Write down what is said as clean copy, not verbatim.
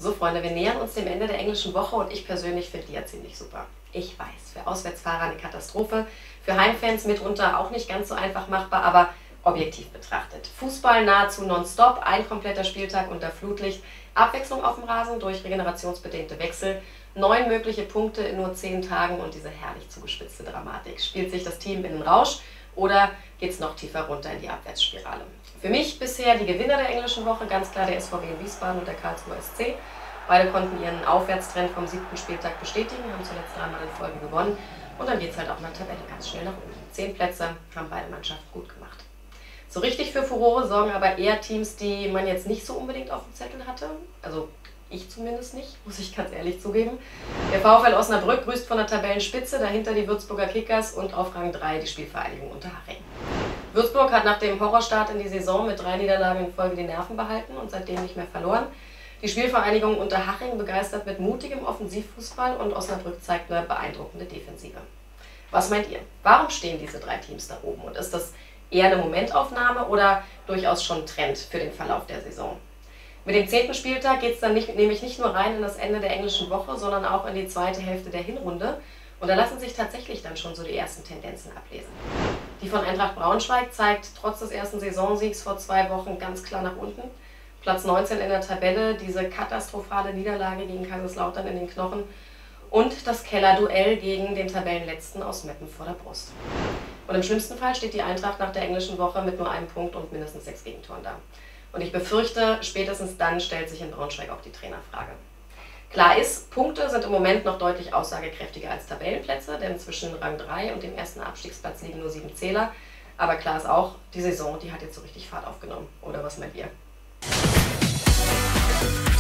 So Freunde, wir nähern uns dem Ende der englischen Woche und ich persönlich finde die ja ziemlich super. Ich weiß, für Auswärtsfahrer eine Katastrophe, für Heimfans mitunter auch nicht ganz so einfach machbar, aber objektiv betrachtet. Fußball nahezu nonstop, ein kompletter Spieltag unter Flutlicht, Abwechslung auf dem Rasen durch regenerationsbedingte Wechsel, 9 mögliche Punkte in nur 10 Tagen und diese herrlich zugespitzte Dramatik. Spielt sich das Team in den Rausch oder geht es noch tiefer runter in die Abwärtsspirale? Für mich bisher die Gewinner der englischen Woche, ganz klar der SVW in Wiesbaden und der Karlsruher SC. Beide konnten ihren Aufwärtstrend vom 7. Spieltag bestätigen, haben zuletzt 3-mal in Folge gewonnen und dann geht es halt auch in der Tabelle ganz schnell nach oben. 10 Plätze haben beide Mannschaften gut gemacht. So richtig für Furore sorgen aber eher Teams, die man jetzt nicht so unbedingt auf dem Zettel hatte. Also ich zumindest nicht, muss ich ganz ehrlich zugeben. Der VfL Osnabrück grüßt von der Tabellenspitze, dahinter die Würzburger Kickers und auf Rang 3 die Spielvereinigung Unterhaching. Würzburg hat nach dem Horrorstart in die Saison mit 3 Niederlagen in Folge die Nerven behalten und seitdem nicht mehr verloren. Die Spielvereinigung Unterhaching begeistert mit mutigem Offensivfußball und Osnabrück zeigt eine beeindruckende Defensive. Was meint ihr? Warum stehen diese 3 Teams da oben und ist das eher eine Momentaufnahme oder durchaus schon ein Trend für den Verlauf der Saison? Mit dem 10. Spieltag geht es dann nämlich nicht nur rein in das Ende der englischen Woche, sondern auch in die zweite Hälfte der Hinrunde. Und da lassen sich tatsächlich dann schon so die ersten Tendenzen ablesen. Die von Eintracht Braunschweig zeigt trotz des ersten Saisonsiegs vor 2 Wochen ganz klar nach unten. Platz 19 in der Tabelle, diese katastrophale Niederlage gegen Kaiserslautern in den Knochen und das Kellerduell gegen den Tabellenletzten aus Meppen vor der Brust. Und im schlimmsten Fall steht die Eintracht nach der englischen Woche mit nur einem Punkt und mindestens 6 Gegentoren da. Und ich befürchte, spätestens dann stellt sich in Braunschweig auch die Trainerfrage. Klar ist, Punkte sind im Moment noch deutlich aussagekräftiger als Tabellenplätze, denn zwischen Rang 3 und dem ersten Abstiegsplatz liegen nur 7 Zähler. Aber klar ist auch, die Saison, die hat jetzt so richtig Fahrt aufgenommen. Oder was meint ihr?